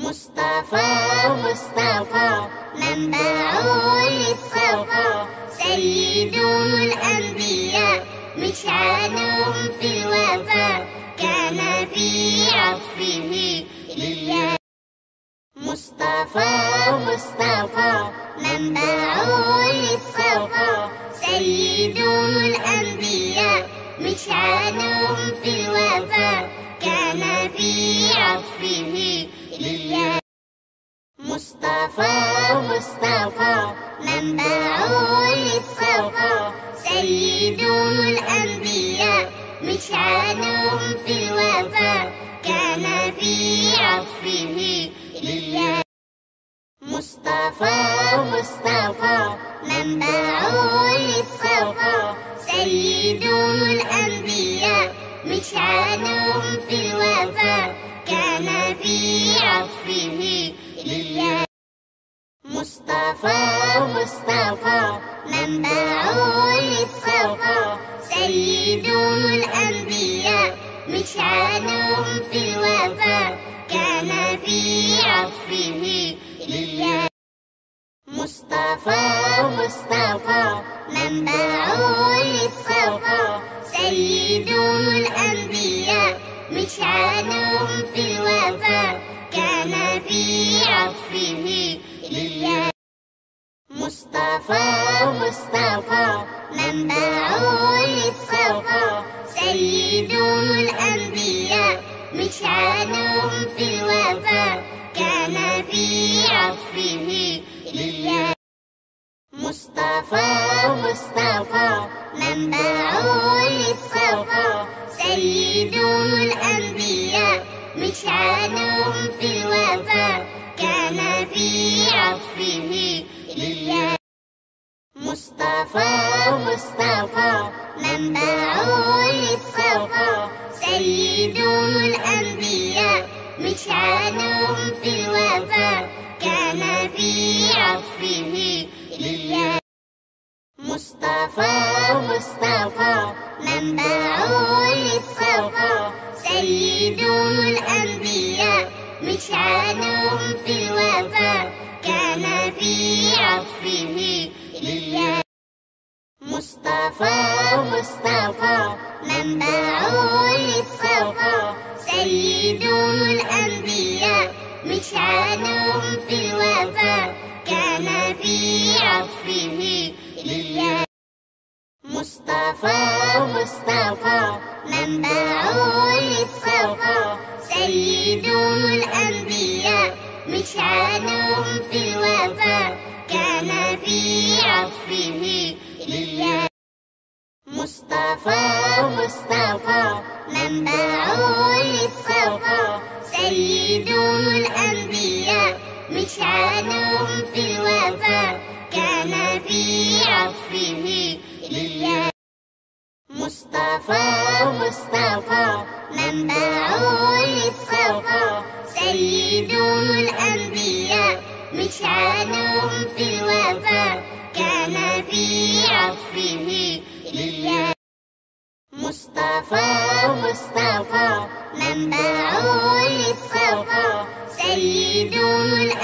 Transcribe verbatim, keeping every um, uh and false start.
مصطفى مصطفى منبع للصفا، سيد الأنبياء مشعل في الوفا، كان في عطفه لله. مصطفى مصطفى منبع للصفا، سيد الأنبياء مشعل في الوفا، كان في عطفه لله. مصطفى مصطفى منبع للصفا، سيد الأنبياء مشعل في الوفا، كان في عطفه لله. مصطفى مصطفى منبع للصفا، سيد الأنبياء مشعل في الوفا، كان في عطفه لله. مصطفى مصطفى منبع للصفا، سيد الأنبياء مشعل في الوفا، كان في عطفه لله. مصطفى مصطفى منبع للصفا، سيد الأنبياء مشعل في الوفا، كان في عطفه لله. مصطفى مصطفى منبع للصفا، سيد الأنبياء مشعل في الوفا، كان في عطفه لله. مصطفى مصطفى منبع للصفا، سيد الأنبياء مشعل في الوفا، كان في عطفه لله. مصطفى مصطفى منبع للصفا، سيد الأنبياء مشعل في الوفا، كان في عطفه لله. مصطفى مصطفى منبع للصفا، سيد الأنبياء مشعل في الوفا، كان في عطفه لله. مصطفى مصطفى منبع للصفا، سيد الأنبياء مشعل في الوفا، كان في عطفه لله. مصطفى مصطفى منبع للصفا، سيد الأنبياء مشعل في الوفا، كان في عطفه لله. مصطفى مصطفى منبع للصفا، سيد الأنبياء مشعل في الوفا، كان في عطفه لله. مصطفى مصطفى منبع للصفا، سيد الأنبياء مشعل في الوفا، كان في عطفه لله. مصطفى مصطفى منبع للصفا، سيد